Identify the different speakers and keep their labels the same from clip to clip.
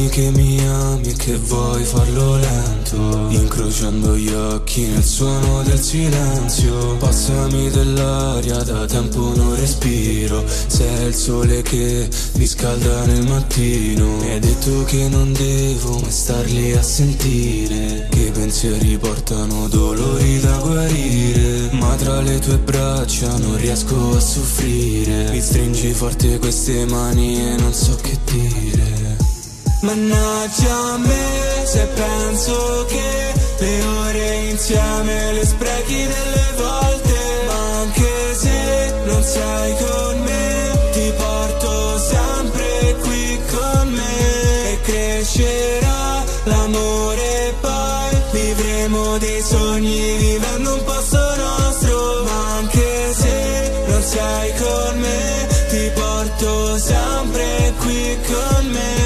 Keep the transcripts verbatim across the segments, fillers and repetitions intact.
Speaker 1: che mi ami e che vuoi farlo lento, incrociando gli occhi nel suono del silenzio. Passami dell'aria, da tempo non respiro. Sei il sole che mi scalda nel mattino. Mi hai detto che non devo mai star lì a sentire, che i pensieri portano dolori da guarire. Ma tra le tue braccia non riesco a soffrire. Mi stringi forte queste mani e non so che dire. Mannaggia a me se penso che le ore insieme le sprechi delle volte. Ma anche se non sei con me, ti porto sempre qui con me. E crescerà l'amore, poi vivremo dei sogni vivendo un posto nostro. Ma anche se non sei con me, ti porto sempre qui con me.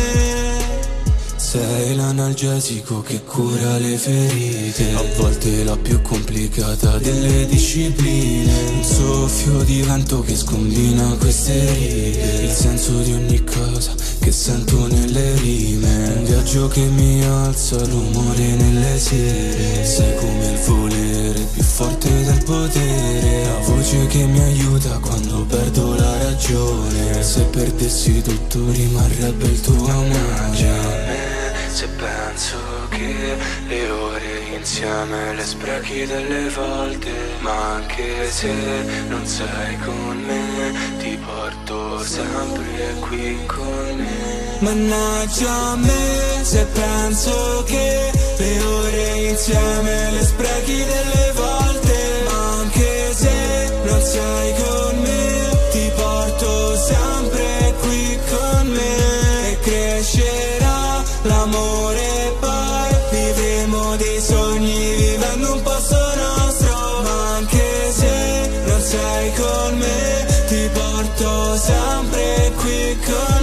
Speaker 1: Sei l'analgesico che cura le ferite, a volte la più complicata delle discipline. Un soffio di vento che scombina queste righe, il senso di ogni cosa che sento nelle rime. Un viaggio che mi alza l'umore nelle sere. Sei come il volere più forte del potere, la voce che mi aiuta quando perdo la ragione. Se perdessi tutto rimarrebbe il tuo amore. Se penso che le ore insieme le sprechi delle volte. Ma anche se non sei con me, ti porto sempre qui con me. Mannaggia a me se penso che le ore insieme le sprechi delle volte. Ma anche se non sei con me, ti porto sempre qui con me. E crescerà l'amore, poi vivremo dei sogni vivendo un posto nostro. Ma anche se non sei con me, ti porto sempre qui con me.